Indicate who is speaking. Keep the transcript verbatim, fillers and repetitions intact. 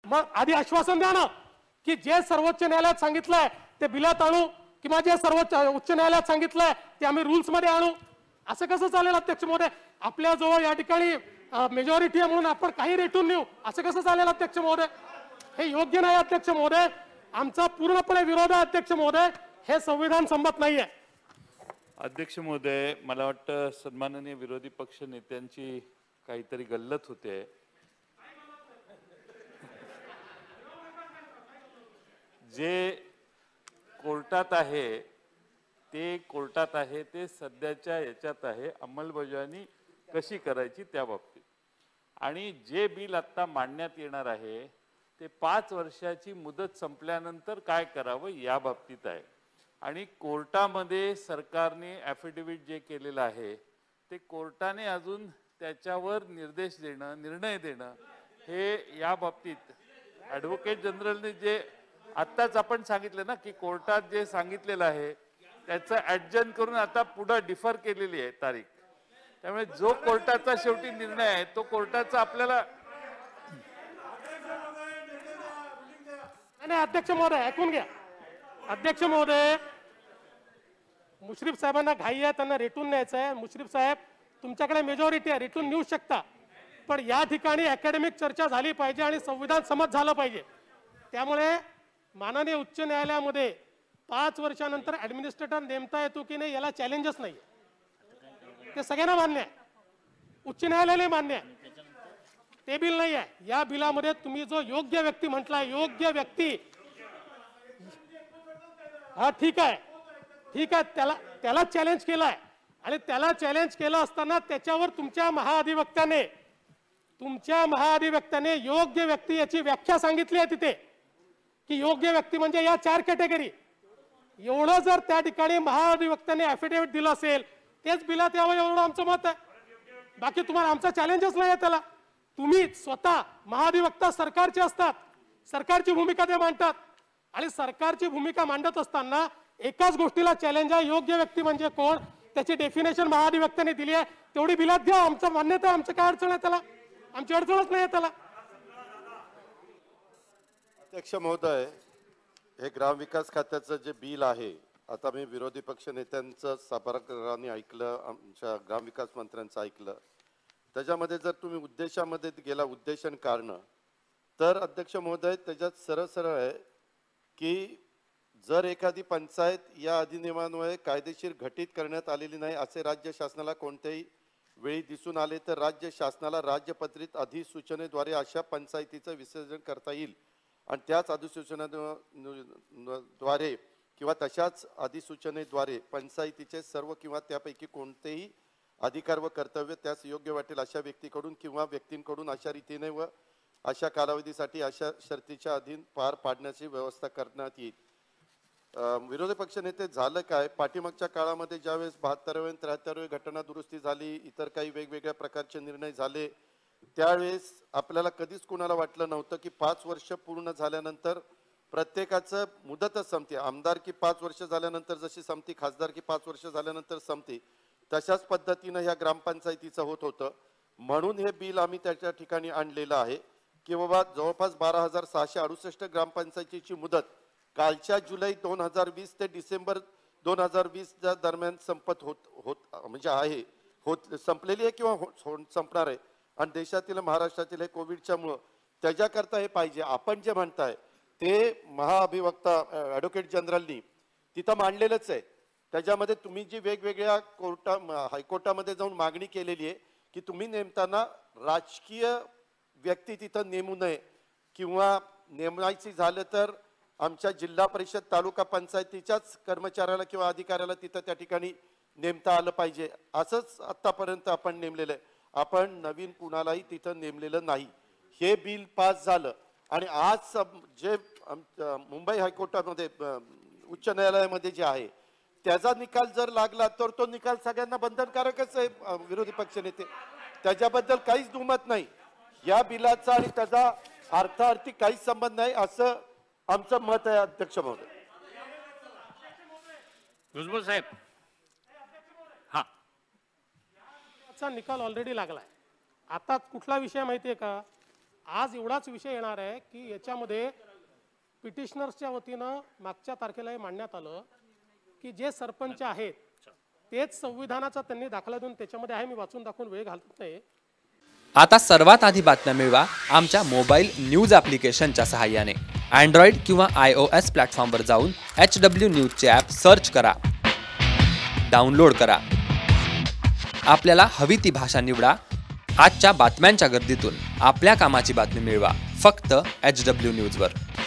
Speaker 1: मग आधी आश्वासन द्या ना की जे सर्वोच्च न्यायालयात सांगितलंय ते बिलात आणू किंवा जे सर्वोच्च उच्च न्यायालयात सांगितलंय ते आम्ही रूल्स मध्ये आणू. असं कसं चालेल अध्यक्ष महोदय? आपल्या जवळ या ठिकाणी मेजॉरिटी आहे म्हणून आपण काही रेटून नेऊ असं कसं चालेल अध्यक्ष महोदय? हे योग्य नाही अध्यक्ष महोदय. आमचा पूर्णपणे विरोध आहे अध्यक्ष महोदय. हे संविधान संमत नाहीये.
Speaker 2: अध्यक्ष महोदय, मला वाटतं सन्माननीय विरोधी पक्ष नेत्यांची काहीतरी गल्लत होते. जे कोर्टात आहे ते कोर्टात आहे ते सध्याच्या याच्यात आहे अंमलबजावणी कशी करायची त्या बाबतीत. आणि जे बिल आता मांडण्यात येणार आहे ते पाच वर्षाची मुदत संपल्यानंतर काय करावं या बाबतीत आहे. आणि कोर्टामध्ये सरकारने ॲफिडेव्हिट जे केलेलं आहे ते कोर्टाने अजून त्याच्यावर निर्देश देणं निर्णय देणं हे या बाबतीत ॲडव्होकेट जनरलने जे आत्ताच आपण सांगितलं ना की कोर्टात जे सांगितलेलं आहे त्याचं ॲडजन करून आता पुढं डिफर केलेली आहे तारीख. त्यामुळे जो कोर्टाचा शेवटी निर्णय आहे तो कोर्टाचा आपल्याला.
Speaker 1: नाही अध्यक्ष महोदय ऐकून घ्या. अध्यक्ष महोदय, मुश्रीफ साहेबांना घाई आहे, त्यांना रेटून न्यायचं आहे. मुश्रीफ साहेब तुमच्याकडे मेजॉरिटी आहे, रेटून नेऊ शकता. पण या ठिकाणी अकॅडमिक चर्चा झाली पाहिजे आणि संविधान समज झालं पाहिजे. त्यामुळे माननीय उच्च न्यायालयामध्ये पाच वर्षानंतर ऍडमिनिस्ट्रेटर नेमता येतो की नाही याला चॅलेंजच नाही. ते सगळ्यांना मान्य आहे, उच्च न्यायालयाला मान्य आहे. ते बिल नाही आहे. या बिलामध्ये तुम्ही जो योग्य व्यक्ती म्हटलाय योग्य व्यक्ती, हा ठीक आहे ठीक आहे त्याला त्याला चॅलेंज केलाय आणि त्याला चॅलेंज केलं असताना त्याच्यावर तुमच्या महाधिवक्त्याने तुमच्या महाधिवक्त्याने योग्य व्यक्ती याची व्याख्या सांगितली आहे तिथे की योग्य व्यक्ती म्हणजे या चार कॅटेगरी. एवढं जर त्या ठिकाणी महाधिवक्त्याने ॲफिडेव्हिट दिलं असेल तेच बिलात यावं एवढं आमचं मत आहे. बाकी तुम्हाला आमचा चॅलेंजच नाही आहे त्याला. तुम्ही स्वतः महाधिवक्ता सरकारचे असतात, सरकारची भूमिका ते मांडतात आणि सरकारची भूमिका मांडत असताना एकाच गोष्टीला चॅलेंज आहे, योग्य व्यक्ती म्हणजे कोण त्याची डेफिनेशन महाधिवक्त्याने दिली आहे तेवढी बिलात घ्या. आमचं मान्यता आहे, आमचं काय अडचण आहे त्याला? आमची अडचणच नाही आहे त्याला.
Speaker 3: अध्यक्ष महोदय, हे ग्रामविकास खात्याचं जे बिल आहे, आता मी विरोधी पक्ष नेत्यांचं सभागृहाने ऐकलं, आमच्या ग्रामविकास मंत्र्यांचं ऐकलं. त्याच्यामध्ये जर तुम्ही उद्देशामध्ये गेला उद्देशन कारण तर अध्यक्ष महोदय त्याच्यात सरळ सरळ आहे की जर एखादी पंचायत या अधिनियमान्वये कायदेशीर घटित करण्यात आलेली नाही असे राज्य शासनाला कोणत्याही वेळी दिसून आले तर राज्य शासनाला राज्यपत्रित अधिसूचनेद्वारे अशा पंचायतीचं विसर्जन करता येईल आणि त्याच अधिसूचनेद्वारे किंवा तशाच अधिसूचनेद्वारे पंचायतीचे सर्व किंवा त्यापैकी कोणतेही अधिकार व कर्तव्य त्यास योग्य वाटेल अशा व्यक्तीकडून किंवा व्यक्तींकडून अशा रीतीने व अशा कालावधीसाठी अशा शर्तीच्या अधीन पार पाडण्याची व्यवस्था करण्यात येईल. विरोधी पक्ष नेते झालं काय, पाठीमागच्या काळामध्ये ज्यावेळेस बहात्तराव्या आणि त्र्याहत्तराव्या घटना दुरुस्ती झाली, इतर काही वेगवेगळ्या प्रकारचे निर्णय झाले, त्यावेळेस आपल्याला कधीच कुणाला वाटलं नव्हतं की पाच वर्ष पूर्ण झाल्यानंतर प्रत्येकाचं मुदतच संपते. आमदारकी पाच वर्ष झाल्यानंतर जशी संपती, खासदारकी पाच वर्ष झाल्यानंतर संपते, तशाच पद्धतीनं ह्या ग्रामपंचायतीचं होत होतं. म्हणून हे बिल आम्ही त्याच्या ठिकाणी आणलेलं आहे की बाबा जवळपास बारा हजार सहाशे अडुसष्ट ग्रामपंचायतीची मुदत कालच्या जुलै दोन हजार वीस ते डिसेंबर दोन हजार वीस दरम्यान संपत होत होत म्हणजे आहे होत संपलेली आहे किंवा संपणार आहे. आणि देशातील महाराष्ट्रातील हे कोविडच्यामुळं त्याच्याकरता हे पाहिजे. आपण जे म्हणताय ते महाअभिवक्ता ॲडव्होकेट जनरलनी तिथं मांडलेलंच आहे. त्याच्यामध्ये तुम्ही जी वेगवेगळ्या कोर्टा हायकोर्टामध्ये जाऊन मागणी केलेली आहे की तुम्ही नेमताना राजकीय व्यक्ती तिथं नेमू नये किंवा नेमायची झालं तर आमच्या जिल्हा परिषद तालुका पंचायतीच्याच कर्मचाऱ्याला किंवा अधिकाऱ्याला तिथं त्या ठिकाणी नेमता आलं पाहिजे. असंच आत्तापर्यंत आपण नेमलेलं आहे. आपण नवीन कुणालाही तिथं नेमलेलं नाही. हे बिल पास झालं आणि आज जे मुंबई हायकोर्टामध्ये उच्च न्यायालयामध्ये जे आहे त्याचा निकाल जर लागला तर तो निकाल सगळ्यांना बंधनकारकच आहे. विरोधी पक्षनेते त्याच्याबद्दल काहीच दुमत नाही. या बिलाचा आणि त्याचा अर्थार्थी काहीच संबंध नाही असं आमचं मत आहे. अध्यक्ष महोदय,
Speaker 4: भुजबळ साहेब, हा
Speaker 1: चा निकाल ऑलरेडी लागलाय. आता कुठला विषय माहितीये का, आज एवढाच विषय येणार आहे की याच्यामध्ये पिटिशनर्सच्या वतीनं मागच्या तारखेला हे मांडण्यात आलं की जे सरपंच आहेत तेच संविधानाचा त्यांनी दाखला देऊन त्याच्यामध्ये आहे, मी वाचून दाखवून वेळ घालत नाही.
Speaker 5: आता सर्वात आधी बातम्या मिळवा आमच्या मोबाईल न्यूज ॲप्लिकेशनच्या सहाय्याने. अँड्रॉइड किंवा आय ओ एस प्लॅटफॉर्मवर जाऊन एच डब्ल्यू न्यूजचे ॲप सर्च करा, डाउनलोड करा. आपल्याला हवी ती भाषा निवडा. आजच्या बातम्यांच्या गर्दीतून आपल्या कामाची बातमी मिळवा फक्त एच डब्ल्यू न्यूजवर.